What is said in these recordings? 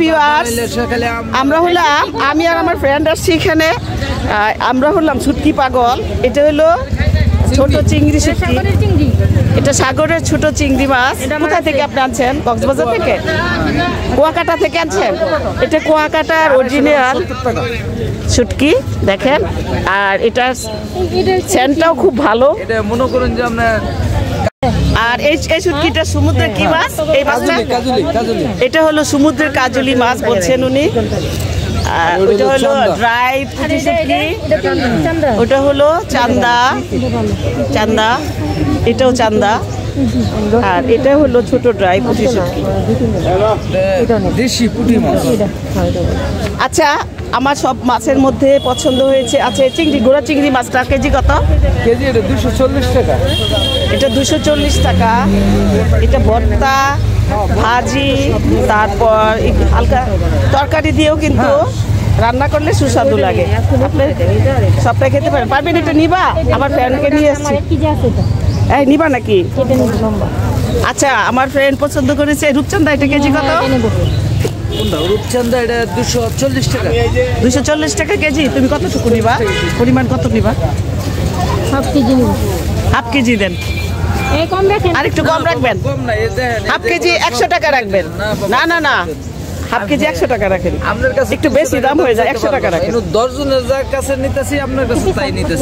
Viewers, আমরা হলাম, আমি আর আমার ফ্রেন্ড আসছি এখানে। আমরা হলাম শুটকি পাগল। এটা হলো ছোট চিংড়ি শুটকি, এটা সাগরের ছোট চিংড়ি মাছ। কোথা থেকে আপনি আনছেন? কক্সবাজার থেকে, কুয়াকাটা থেকে আনছেন? এটা কুয়াকাটার অরিজিনাল শুটকি দেখেন। আর এটা সেন্টটাও খুব ভালো। এটা মনে করেন যে আমরা আর এই শুটকিটা সমুদ্রের কি মাছ? এই মাছটা এটা হলো সমুদ্রের কাজলি মাছ বলছেন উনি। আর ওটা হলো ড্রাই পুঁটি শুটকি, ওটা হলো চান্দা, চান্দা, এটাও চান্দা। আর এটা হলো ছোট ড্রাই পুঁটি শুটকি, দেশি পুঁটি মাছ। আচ্ছা, আমার সব মাছের মধ্যে পছন্দ হয়েছে। আচ্ছা, চিংড়ি, গোড়া চিংড়ি মাছটা কেজি কত? কেজি এটা 240 টাকা। এটা 240 টাকা। এটা ভর্তা, ভাজি, তারপর হালকা তরকারি দিয়েও কিন্তু রান্না করলে সুস্বাদু লাগে। আপনি সবটাই খেতে পারেন। পারবেন? এটা নিবা? আমার ফ্রেন্ডকে নিয়ে আসছি। এই নিবা নাকি? আচ্ছা, আমার ফ্রেন্ড পছন্দ করেছে রূপচাঁদা। এটা কেজি কত? রূপচাঁদা এটা 240 টাকা। 240 টাকা কেজি। তুমি কতটুকু নিবা? পরিমাণ কত নিবা? হাফ কেজি নিব। হাফ কেজি দেন। আর একটু কম রাখবেন। হাফ কেজি 100 টাকা রাখবেন। না না না, হাফ কেজি 100 টাকা রাখেন। আপনার কাছে একটু বেশি দাম হয়ে যায়, 100 টাকা রাখেন। 10 জনের যার কাছে নিতেছি আপনার কাছে তাই নিতেছি।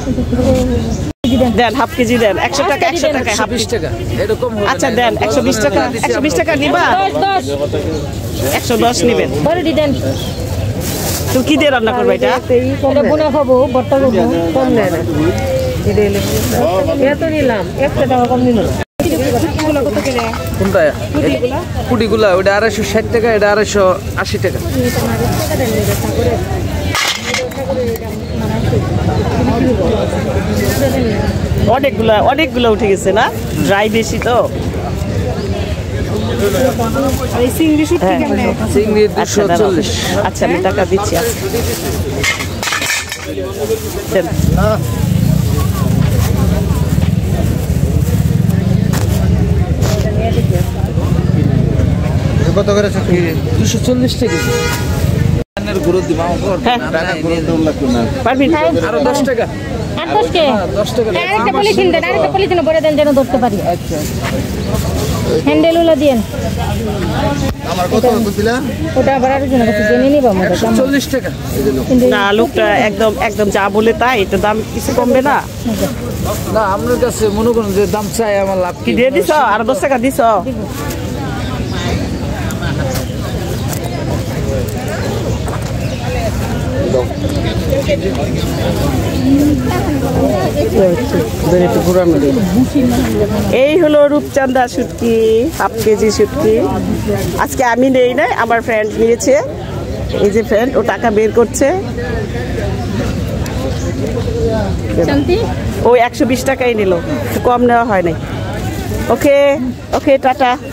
দেন হাফ কেজি দেন। 100 টাকা, 100 টাকা, 20 টাকা এরকম। আচ্ছা দেন 120 টাকা। 120 টাকা নিবা? 110 নিবেন। তুমি কি দিয়ে রান্না করবে এটা? এটা বোনা খাবো, ভর্তা করবো। কম নেয় না, এত নিলাম 100 টাকা কম নিল। কোনটা? পুটিগুলা ওটা 260 টাকা, এটা 280 টাকা। অনেকগুলো উঠে গেছে না, ড্রাই বেশি তো। চিংড়ি 240। আচ্ছা, আমি টাকা দিচ্ছি। কত করে? 240 টাকা। গুঁড়ো দিবা পারবি? আরো 10 টাকা। 10 টাকা। আরেকটা পলিথিন দেন, আরেকটা পলিথিন ভরে দেন যেন ধরতে পারি। আচ্ছা, হ্যান্ডেল ওলা দেন। আমার কত কইলা? ওটা আবার আর জন্য কাছে জেনে নিব আমরা। 140 টাকা। না, লোকটা একদম যা বলে তাই। এটা দাম কিছু কমবে না? না, আপনার কাছে মনে করুন যে দাম চাই, আমার লাভ কি দিয়ে দিছ? আর 10 টাকা দিছ? এই হলো রূপচাঁদা শুটকি, হাফ কেজি শুটকি। আজকে আমি নেই না, আমার ফ্রেন্ড নিয়েছে। এই যে ফ্রেন্ড, ও টাকা বের করছে। ও 120 টাকাই নিল, কম নেওয়া হয় নাই। Okay okay, tata.